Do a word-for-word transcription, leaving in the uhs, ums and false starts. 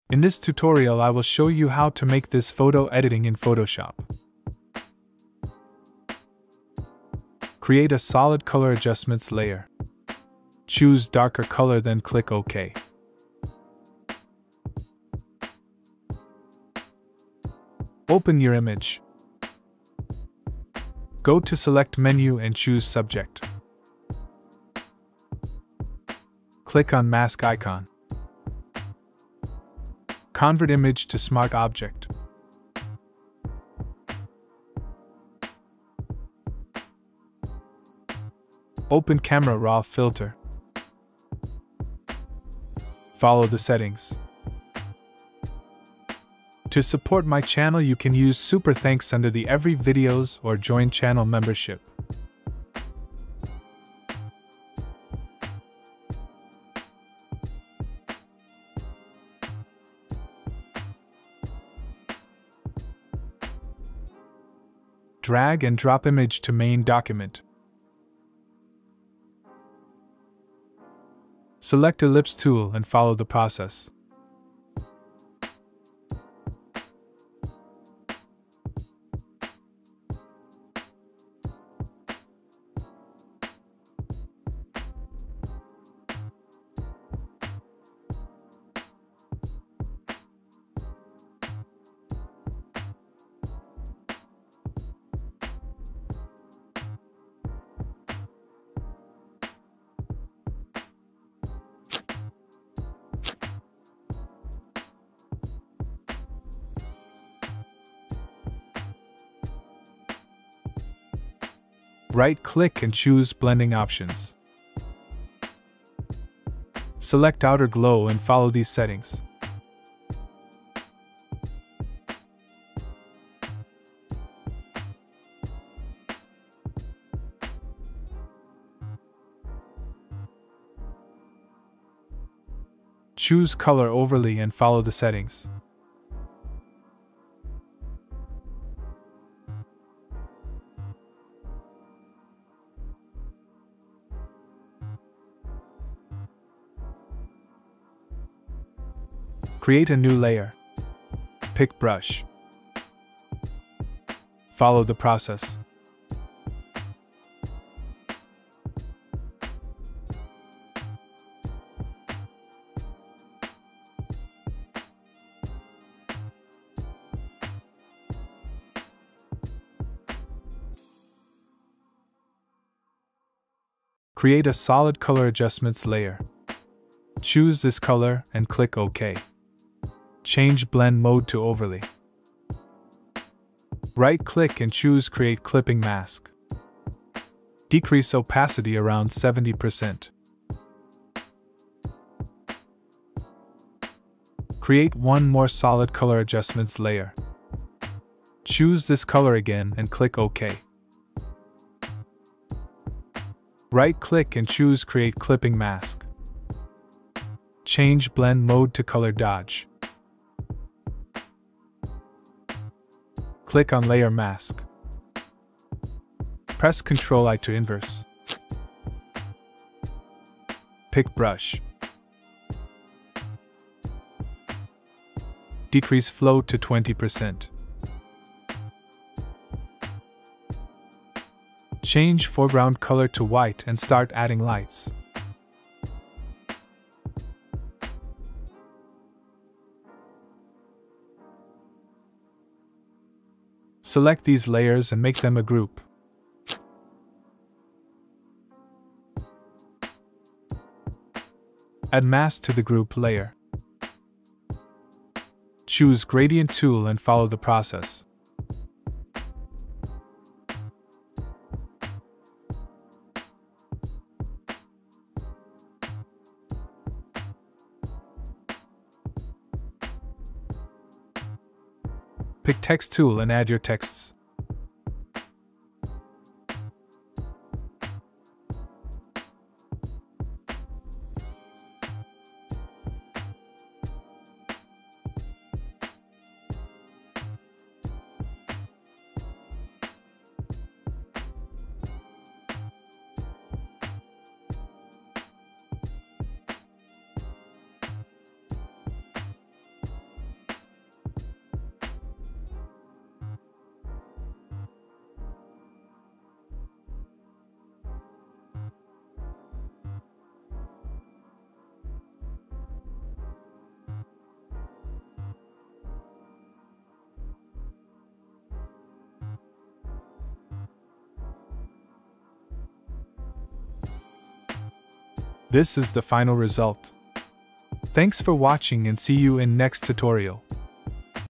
In this tutorial I will show you how to make this photo editing in Photoshop. Create a solid color adjustments layer. Choose darker color, then click OK. Open your image. Go to Select menu and choose Subject. Click on Mask icon. Convert image to Smart Object. Open Camera Raw filter. Follow the settings. To support my channel, you can use Super Thanks under the Every Videos or join channel membership. Drag and drop image to main document. Select Ellipse tool and follow the process. Right-click and choose Blending Options. Select Outer Glow and follow these settings. Choose Color Overlay and follow the settings. Create a new layer. Pick brush. Follow the process. Create a solid color adjustments layer. Choose this color and click OK. Change blend mode to overlay. Right-click and choose Create Clipping Mask. Decrease opacity around seventy percent. Create one more solid color adjustments layer. Choose this color again and click OK. Right-click and choose Create Clipping Mask. Change blend mode to Color Dodge. Click on Layer Mask. Press control I to inverse. Pick brush. Decrease flow to twenty percent. Change foreground color to white and start adding lights. Select these layers and make them a group. Add mask to the group layer. Choose Gradient tool and follow the process. Pick Text tool and add your texts. This is the final result. Thanks for watching and see you in next tutorial.